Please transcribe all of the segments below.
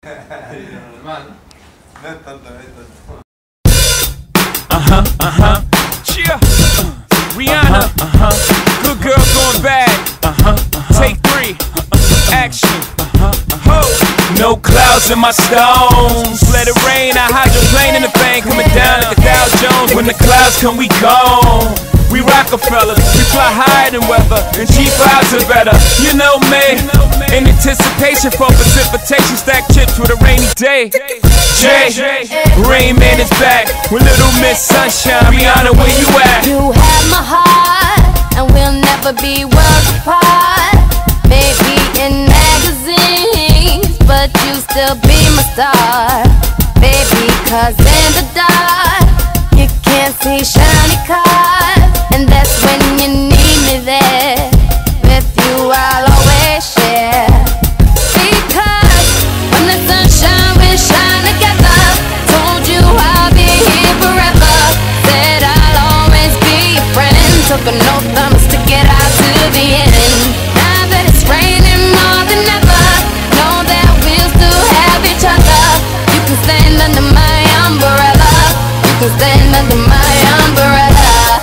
Normal. No es tanto, no es tanto. Yeah. Rihanna. Good girl going bad. Take 3. Action. Ho. No clouds in my stones. Let it rain. I hydroplane in the bank. Coming down like a Dow Jones. When the clouds come, we gone. We Rockefellers, we fly higher than weather, and cheap vibes are better. You know me, in anticipation for precipitation, stack chips with a rainy day. Jay, Rain Man is back with Little Miss Sunshine. Rihanna, where you at? You have my heart, and we'll never be worlds apart. Maybe in magazines, but you still be my star. Baby, 'cause in the dark, you can't see shiny cars. And that's when you need me there. With you I'll always share. Because when the sunshine will shine together. Told you I'll be here forever. Said I'll always be your friend. Took an oath, I'ma stick it out to the end. Now that it's raining more than ever, know that we'll still have each other. You can stand under my umbrella. You can stand under my umbrella.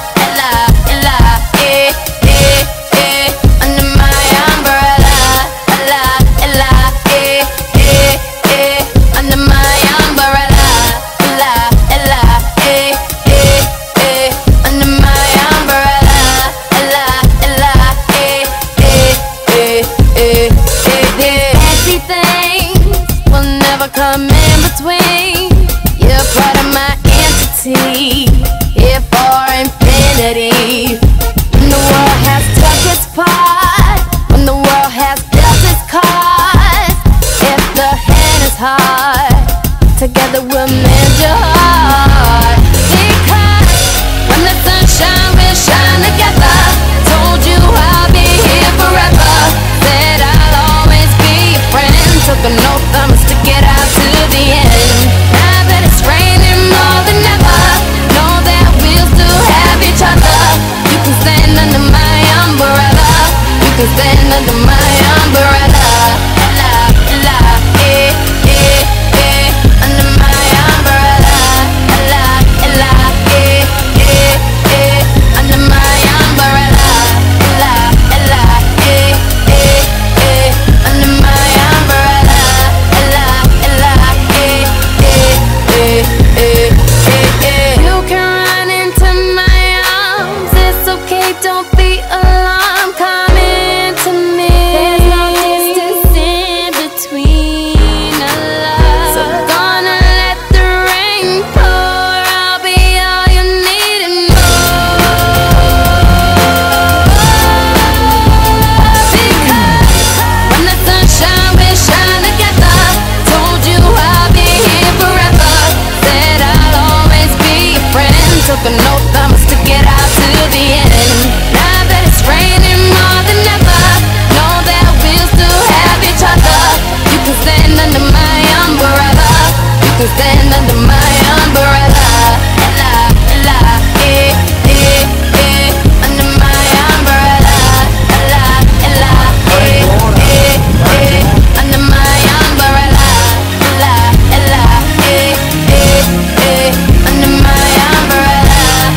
Come in between. You're part of my entity, here for infinity. When the world has took its part, when the world has dealt its cards, if the hand is hard, together we'll mend your heart. Because when the sunshine will shine together. Told you I'll be here forever. Said I'll always be your friend. Took an oath, I'ma stick it out to the end. Now that it's raining more than ever, know that we'll still have each other. You can stand under my umbrella. You can stand under my umbrella. Under my umbrella. Under my umbrella. Under my umbrella. You can run into my arms. It's okay, don't be alarmed. Come into me. There's no distance in between our love. So gonna let the rain pour. I'll be all you need and more. Because when the sunshine will shine together. Told you I'll be here forever. Said I'll always be your friend. Took an oath, I'ma stick it out to the end. Now that it's raining more than ever, know that we'll still have each other. You can stand under my umbrella. You can stand under my umbrella. Under my umbrella. Under my umbrella. Under my umbrella.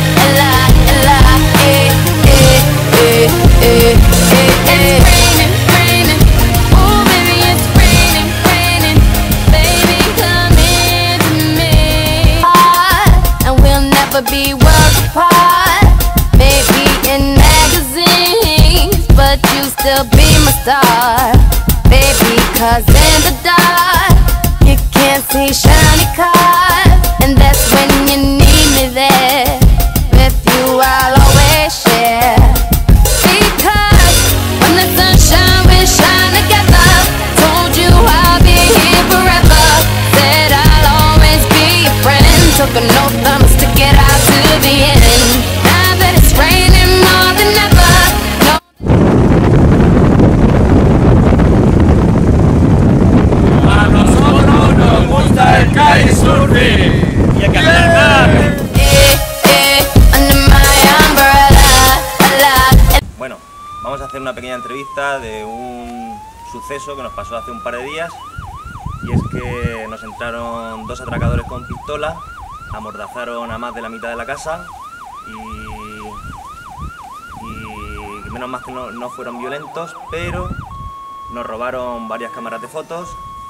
It's raining, raining. Oh baby, it's raining, raining. Baby, come into me. And we'll never be worlds apart. Maybe in magazines, but you still be my star. Baby, 'cause in the dark, you can't see shiny cars. And that's when you need me there. With you I'll always share. Because when the sunshine will shine together. Told you I'll be here forever. Said I'll always be your friend. Took an oath, I'ma stick it out to the end. Now that it's raining more than ever, no. A nosotros nos gusta el kitesurfing. Y hay que andar. Under my umbrella. Bueno, vamos a hacer una pequeña entrevista de un suceso que nos pasó hace un par de días y es que nos entraron dos atracadores con pistola, amordazaron a más de la mitad de la casa y menos mal que no fueron violentos, pero nos robaron varias cámaras de fotos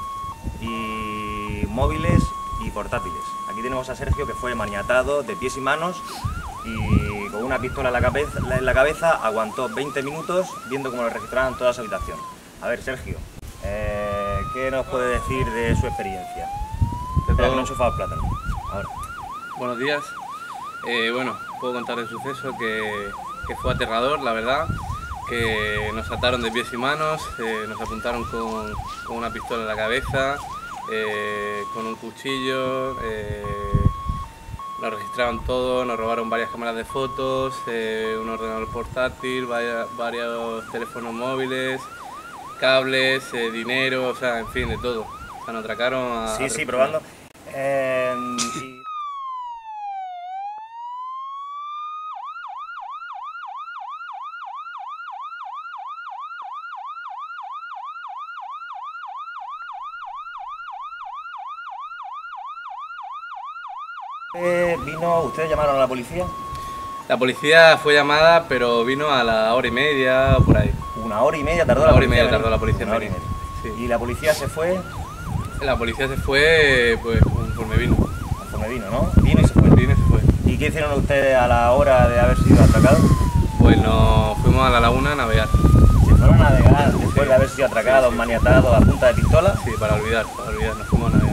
y móviles y portátiles. Aquí tenemos a Sergio, que fue maniatado de pies y manos y con una pistola en la cabeza aguantó 20 minutos viendo cómo lo registraban toda su habitación. A ver, Sergio, ¿qué nos puede decir de su experiencia? De todo. Que no enchufado el plátano. Ahora. Buenos días. Bueno, puedo contar el suceso que fue aterrador, la verdad, que nos ataron de pies y manos, nos apuntaron con una pistola en la cabeza, con un cuchillo, nos registraron todo, nos robaron varias cámaras de fotos, un ordenador portátil, varios teléfonos móviles, cables, dinero, o sea, en fin, de todo. O sea, nos atracaron a... Sí, probando. ¿Ustedes llamaron a la policía? La policía fue llamada, pero vino a la hora y media o por ahí. ¿Una hora y media tardó la policía? Una hora y media. Sí. ¿Y la policía se fue? La policía se fue, pues, conforme vino. Conforme vino, ¿no? Vino y se fue. Vino y se fue. ¿Y qué hicieron ustedes a la hora de haber sido atracados? Pues nos fuimos a la laguna a navegar. ¿Se fueron a navegar después de haber sido atracados, maniatados a punta de pistola? Sí, para olvidar, nos fuimos a navegar.